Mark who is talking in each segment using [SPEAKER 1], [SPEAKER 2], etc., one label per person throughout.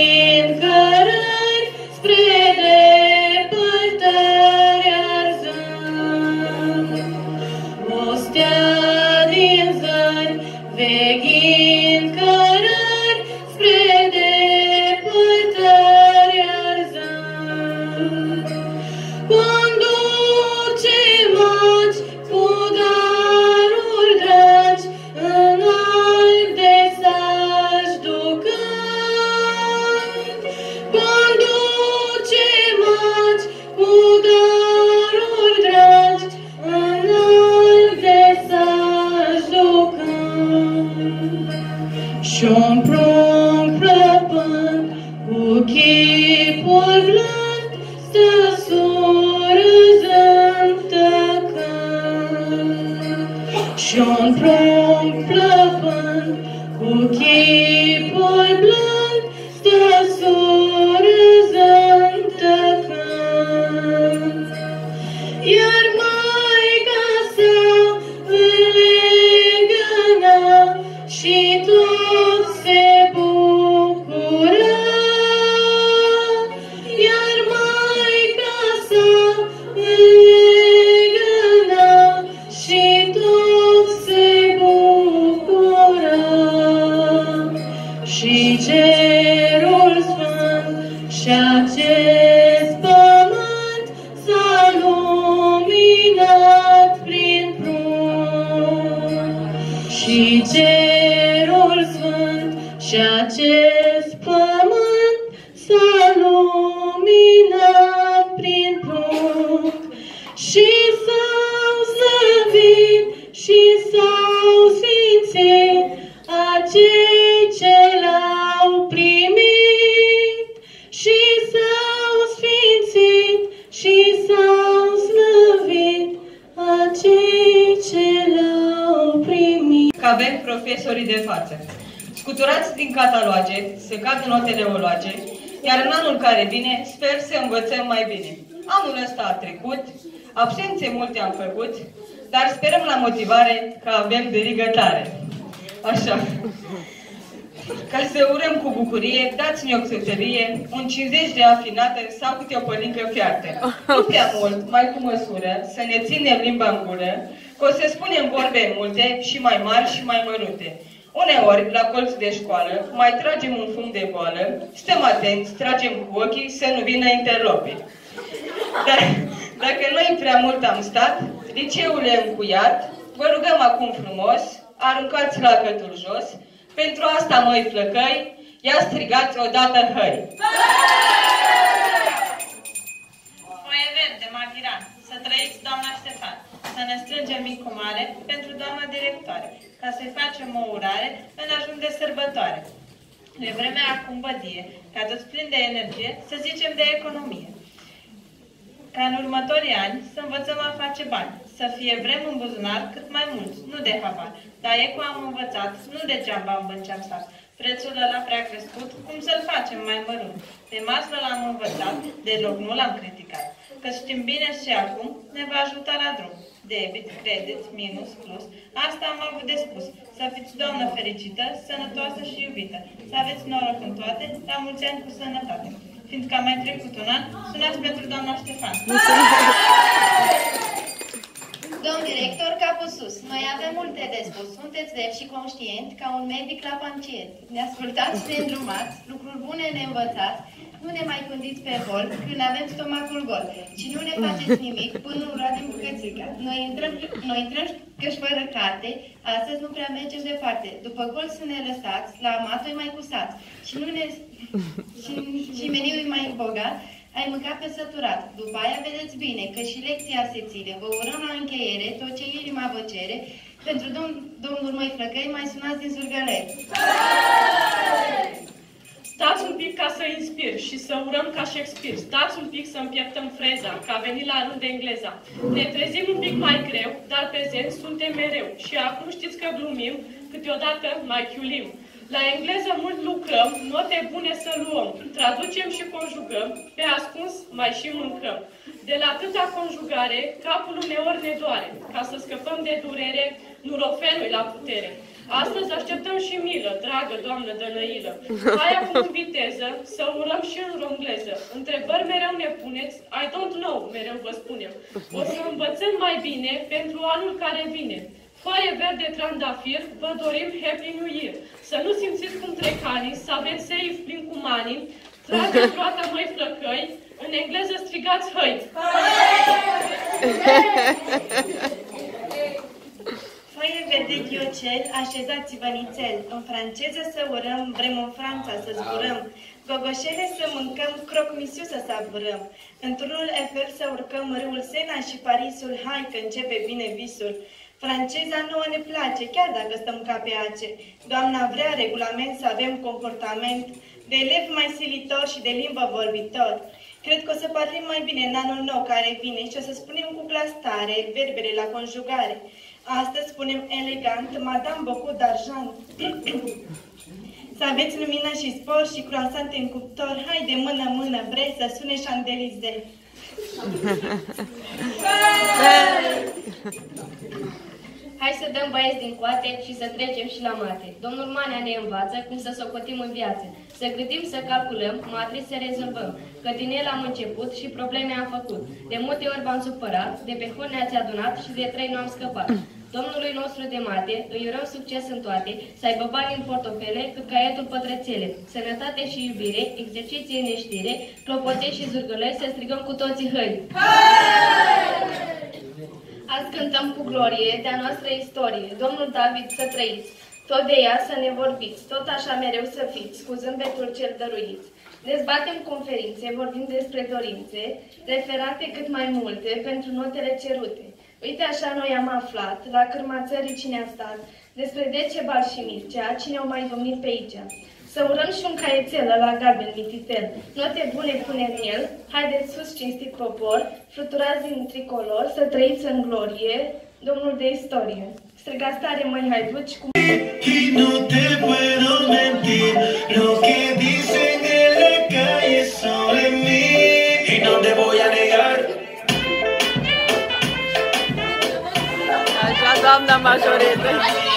[SPEAKER 1] Absențe multe am făcut, dar sperăm la motivare că avem derigătare. Așa. Ca să urăm cu bucurie, dați-ne o cântărie, un 50 de afinată sau câte o pălincă fiartă. Nu prea mult, mai cu măsură, să ne ținem limba în gură, că o să spunem vorbe multe și mai mari și mai mărunte. Uneori, la colț de școală, mai tragem un fum de boală, stăm atenți, tragem cu ochii să nu vină interlopii. Dar dacă noi prea mult am stat, liceul e încuiat, vă rugăm acum frumos, aruncați lacătul jos, pentru asta, măi flăcăi, ia strigați odată hăi!
[SPEAKER 2] Foaie verde, Maghiran, să trăiți, doamna Ștefan, să ne strângem mic cu mare pentru doamna directoare, ca să-i facem o urare în ajun de sărbătoare. De vremea acum bădie, ca toți plini de energie, să zicem de economie. Ca în următorii ani să învățăm a face bani, să fie vrem în buzunar cât mai mulți, nu de habar. Dar eco am învățat, nu degeaba am bănceam stat. Prețul ăla prea crescut, cum să-l facem mai mărunt? De masă l-am învățat, deloc nu l-am criticat. Că știm bine și acum ne va ajuta la drum. Debit, credit, minus, plus, asta am avut de spus. Să fiți doamnă fericită, sănătoasă și iubită. Să aveți noroc în toate, la mulți ani cu sănătate. Fiindcă a mai trecut un an, sunați pentru doamna Ștefan.
[SPEAKER 3] Domn director, capul sus, noi avem multe de spus. Sunteți drept și conștient ca un medic la pacient. Ne ascultați și ne îndrumați, lucruri bune ne învățați, nu ne mai gândiți pe vol când avem stomacul gol. Și nu ne faceți nimic până nu radim bucățica. Noi intrăm căci fără carte, astăzi nu prea mergem departe. După gol să ne lăsați, la matoi mai cusați. Și meniul mai bogat, ai mâncat pe săturat. După aia vedeți bine că și lecția se ține. Vă urăm la încheiere tot ce inima vă cere. Pentru domnul măi flăcăi, mai sunați din Surgălei.
[SPEAKER 4] Stați un pic ca să inspir și să urăm ca Shakespeare. Stați un pic să împieptăm freza, că a venit la rând engleza. Ne trezim un pic mai greu, dar prezenți suntem mereu. Și acum știți că glumim, câteodată mai chiulim. La engleză mult lucrăm, note bune să luăm. Traducem și conjugăm, pe ascuns mai și mâncăm. De la atâta conjugare, capul uneori ne doare. Ca să scăpăm de durere, nurofenul la putere. Astăzi așteptăm și milă, dragă doamnă Dănăilă. Hai acum în viteză, să urăm și în rongleză. Întrebări mereu ne puneți, I don't know, mereu vă spunem. O să învățăm mai bine pentru anul care vine. Foaie verde trandafir, vă dorim Happy New Year. Să nu simțiți cum trec anii, să aveți safe plin cu manii, trageți roata măi flăcăi, în engleză strigați hăi.
[SPEAKER 2] Foaie verde ghiocel, așezați-vă nițel. În franceză să urăm, vrem în Franța să zburăm. Gogoșele să mâncăm, croc-misiu să savurăm. În turnul Eiffel să urcăm, râul Sena și Parisul, hai că începe bine visul. Franceza nouă ne place, chiar dacă stăm ca pe ace. Doamna vrea regulament să avem comportament de elev mai silitor și de limbă vorbitor. Cred că o să parlim mai bine în anul nou care vine și o să spunem cu glas tare verbele la conjugare. Astăzi spunem elegant, Madame beaucoup d'argent. Să aveți lumină și spor și croasante în cuptor. Hai de mână-mână, vrei să sune șandelize.
[SPEAKER 5] Hai să dăm băieți din coate și să trecem și la mate. Domnul Manea ne învață cum să socotim în viață. Să gândim, să calculăm, matriți să rezolvăm. Că din el am început și probleme am făcut. De multe ori v-am supărat, de pe hol ne-ați adunat și de 3 nu am scăpat. Domnului nostru de mate, îi urăm succes în toate, să aibă bani în portofele, cât caietul pătrățele. Sănătate și iubire, exerciție în neștire, clopoței și zurgălăi, să strigăm cu toții hăi!
[SPEAKER 3] Azi cântăm cu glorie de-a noastră istorie. Domnul David să trăiți, tot de ea să ne vorbiți, tot așa mereu să fiți, cu zâmbetul cel dăruiți. Dezbatem conferințe, vorbim despre dorințe, referate cât mai multe pentru notele cerute. Uite așa noi am aflat, la cârma țării cine a stat, despre Decebal și Mircea, cine au mai domnit pe aici. Să urăm și un caietel la galben mititel, note bune pune în el, haideți sus cinstit popor, fluturați din tricolor, să trăiți în glorie, Domnul de istorie. Strigați tare, măi haiduci, cu...
[SPEAKER 6] Y no te puedo mentir, lo que dicen en la calle sobre mí, y no te voy a negar.
[SPEAKER 7] Așa, doamna majoretă.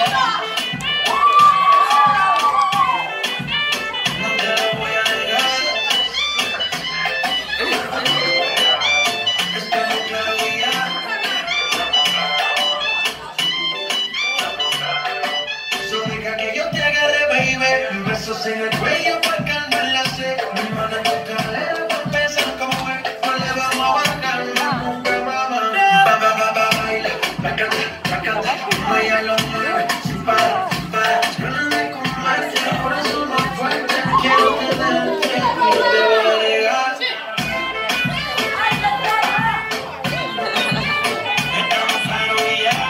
[SPEAKER 6] Besos en el cuello para calmar la sed, mi mano en tu cadera para pensar cómo es, no le vamos a bajar nunca, mamá. Baila, bacata, ella lo mueve, sin parar, ganas de comerte, por eso más fuerte, quiero tenerte, no te voy a negar. Estamos claros y ya,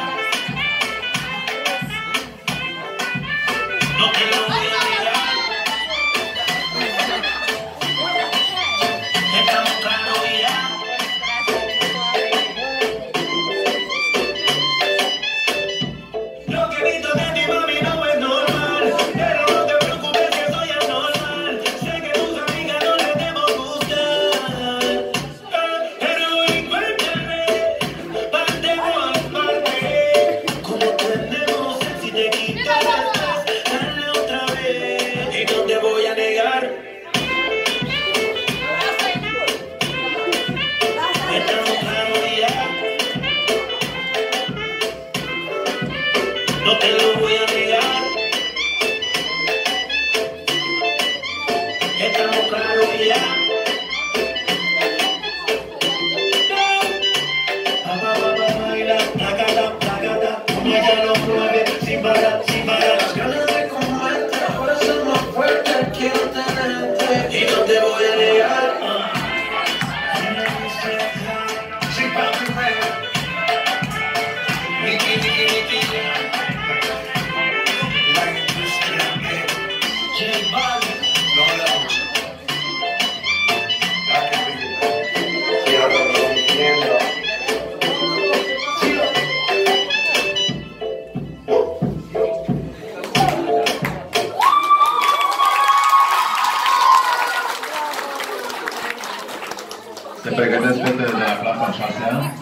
[SPEAKER 6] no te lo voy a negar. No te lo voy a negar. Estamos claros ya. Baila, placata, como ella lo mueve, sin parar, las ganas de comerte, ahora son más fuertes, quiero tenerte y no te voy a negar. Sin parar, Niki.
[SPEAKER 8] Se pregătesc fetele de la clasa 6-a.